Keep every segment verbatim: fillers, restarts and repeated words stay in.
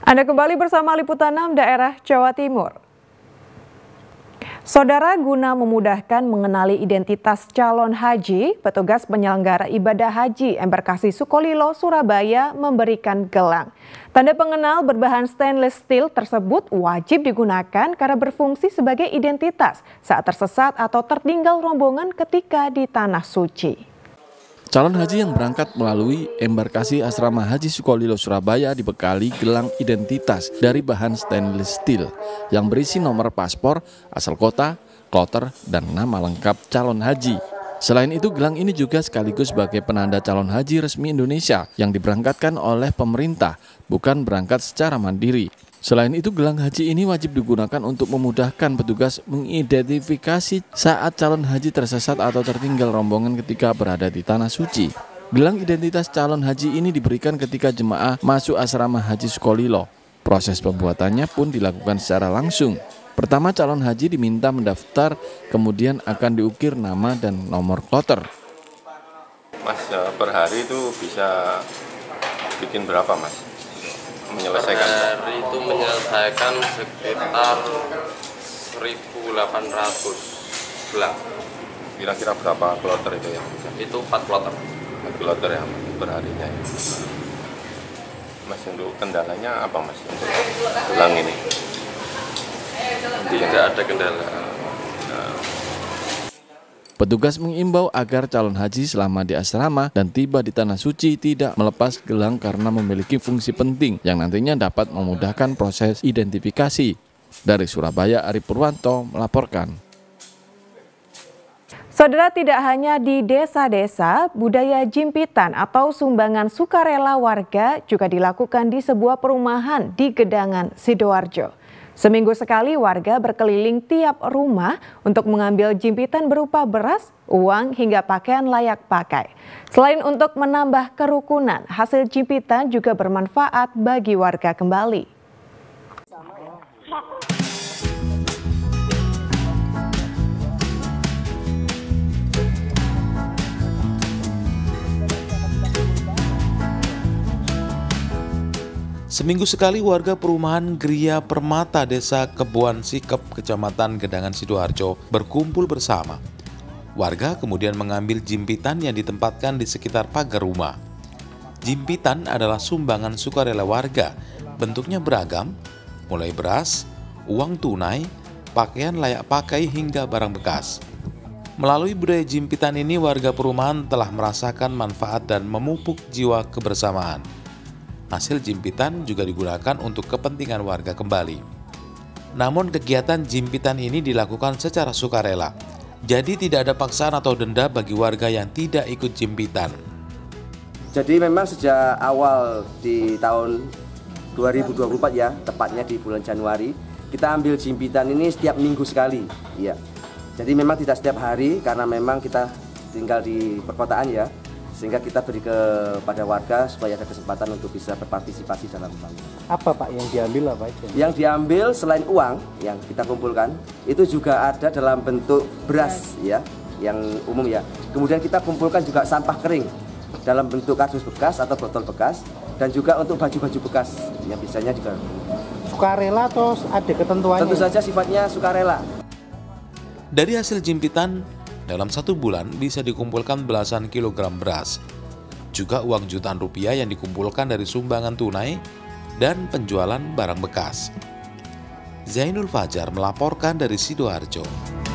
Anda kembali bersama Liputan enam Daerah Jawa Timur. Saudara, guna memudahkan mengenali identitas calon haji, petugas penyelenggara ibadah haji Embarkasi Sukolilo, Surabaya memberikan gelang. Tanda pengenal berbahan stainless steel tersebut wajib digunakan karena berfungsi sebagai identitas saat tersesat atau tertinggal rombongan ketika di Tanah Suci. Calon haji yang berangkat melalui embarkasi Asrama Haji Sukolilo, Surabaya dibekali gelang identitas dari bahan stainless steel yang berisi nomor paspor, asal kota, kloter, dan nama lengkap calon haji. Selain itu, gelang ini juga sekaligus sebagai penanda calon haji resmi Indonesia yang diberangkatkan oleh pemerintah, bukan berangkat secara mandiri. Selain itu, gelang haji ini wajib digunakan untuk memudahkan petugas mengidentifikasi saat calon haji tersesat atau tertinggal rombongan ketika berada di Tanah Suci. Gelang identitas calon haji ini diberikan ketika jemaah masuk asrama Haji Sukolilo. Proses pembuatannya pun dilakukan secara langsung. Pertama, calon haji diminta mendaftar, kemudian akan diukir nama dan nomor kloter. Mas, per hari itu bisa bikin berapa, Mas? Menyelesaikan per hari itu menyelesaikan sekitar seribu delapan ratus gelang. Kira-kira berapa kloter itu ya? Itu empat kloter. empat kloter ya perharinya ya. Mas, untuk kendalanya apa, Mas, untuk gelang ini? Tidak ada kendala. Nah, Petugas mengimbau agar calon haji selama di asrama dan tiba di Tanah Suci tidak melepas gelang karena memiliki fungsi penting yang nantinya dapat memudahkan proses identifikasi. Dari Surabaya, Ari Purwanto melaporkan. Saudara, tidak hanya di desa-desa, budaya jimpitan atau sumbangan sukarela warga juga dilakukan di sebuah perumahan di Gedangan, Sidoarjo. Seminggu sekali warga berkeliling tiap rumah untuk mengambil jimpitan berupa beras, uang, hingga pakaian layak pakai. Selain untuk menambah kerukunan, hasil jimpitan juga bermanfaat bagi warga kembali. Seminggu sekali warga perumahan Gria Permata, Desa Kebuan Sikep, Kecamatan Gedangan, Sidoarjo berkumpul bersama. Warga kemudian mengambil jimpitan yang ditempatkan di sekitar pagar rumah. Jimpitan adalah sumbangan sukarela warga, bentuknya beragam, mulai beras, uang tunai, pakaian layak pakai hingga barang bekas. Melalui budaya jimpitan ini, warga perumahan telah merasakan manfaat dan memupuk jiwa kebersamaan. Hasil jimpitan juga digunakan untuk kepentingan warga kembali. Namun kegiatan jimpitan ini dilakukan secara sukarela, jadi tidak ada paksaan atau denda bagi warga yang tidak ikut jimpitan. Jadi memang sejak awal di tahun dua ribu dua puluh empat ya, tepatnya di bulan Januari, kita ambil jimpitan ini setiap minggu sekali. Ya. Jadi memang tidak setiap hari karena memang kita tinggal di perkotaan ya. Sehingga kita beri kepada warga supaya ada kesempatan untuk bisa berpartisipasi dalam pembangunan. Apa Pak yang diambil apa aja? Yang diambil selain uang yang kita kumpulkan, itu juga ada dalam bentuk beras ya, yang umum ya. Kemudian kita kumpulkan juga sampah kering dalam bentuk kardus bekas atau botol bekas, dan juga untuk baju-baju bekas yang biasanya juga. Sukarela atau ada ketentuannya? Tentu saja sifatnya sukarela. Dari hasil jimpitan, dalam satu bulan bisa dikumpulkan belasan kilogram beras. Juga uang jutaan rupiah yang dikumpulkan dari sumbangan tunai dan penjualan barang bekas. Zainul Fajar melaporkan dari Sidoarjo.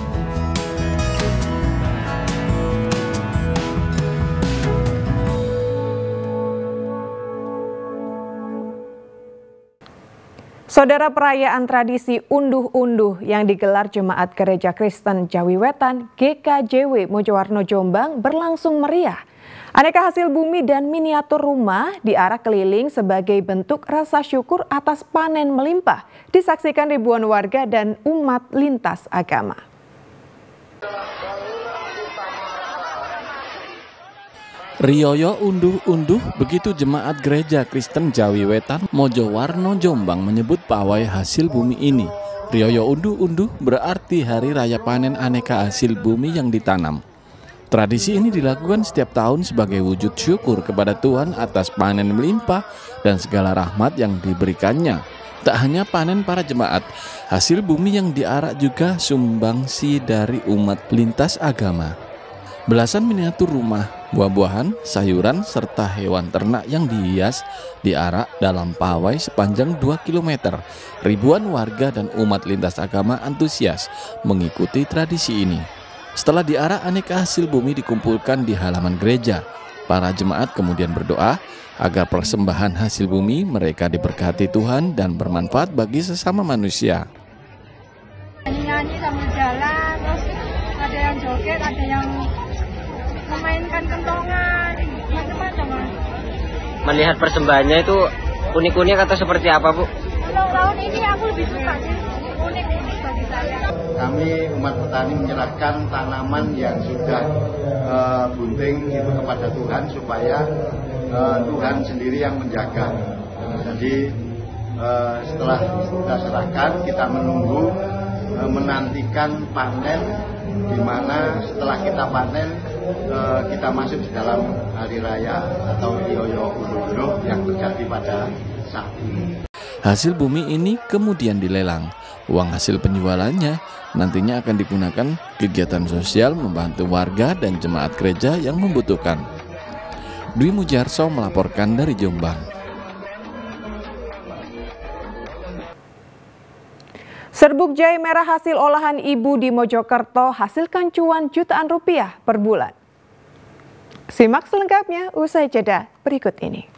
Saudara, perayaan tradisi unduh-unduh yang digelar Jemaat Gereja Kristen Jawi Wetan G K J W Mojowarno Jombang berlangsung meriah. Aneka hasil bumi dan miniatur rumah diarak keliling sebagai bentuk rasa syukur atas panen melimpah, disaksikan ribuan warga dan umat lintas agama. Rioyo unduh-unduh, begitu Jemaat Gereja Kristen Jawi Wetan Mojowarno Jombang menyebut pawai hasil bumi ini. Rioyo unduh-unduh berarti hari raya panen aneka hasil bumi yang ditanam. Tradisi ini dilakukan setiap tahun sebagai wujud syukur kepada Tuhan atas panen melimpah dan segala rahmat yang diberikannya. Tak hanya panen para jemaat, hasil bumi yang diarak juga sumbangsi dari umat lintas agama. Belasan miniatur rumah, buah-buahan, sayuran, serta hewan ternak yang dihias diarak dalam pawai sepanjang dua kilometer. Ribuan warga dan umat lintas agama antusias mengikuti tradisi ini. Setelah diarak, aneka hasil bumi dikumpulkan di halaman gereja. Para jemaat kemudian berdoa agar persembahan hasil bumi mereka diberkati Tuhan dan bermanfaat bagi sesama manusia. Nyanyi sambil jalan, terus ada yang joget, ada yang memainkan kentongan, macam-macam. Melihat persembahannya itu unik-unik atau seperti apa, Bu? Kalau tahun ini aku lebih suka sih, unik bagi saya. Kami umat petani menyerahkan tanaman yang sudah uh, bunting itu kepada Tuhan supaya uh, Tuhan sendiri yang menjaga. Jadi uh, setelah kita serahkan, kita menunggu uh, menantikan panen, di mana setelah kita panen uh, kita masuk di dalam hari raya atau Yoyo Ulu yang terjadi pada saat ini. Hasil bumi ini kemudian dilelang. Uang hasil penjualannya nantinya akan digunakan kegiatan sosial membantu warga dan jemaat gereja yang membutuhkan. Dwi Mujarso melaporkan dari Jombang. Serbuk jahe merah hasil olahan ibu di Mojokerto hasilkan cuan jutaan rupiah per bulan. Simak selengkapnya usai jeda berikut ini.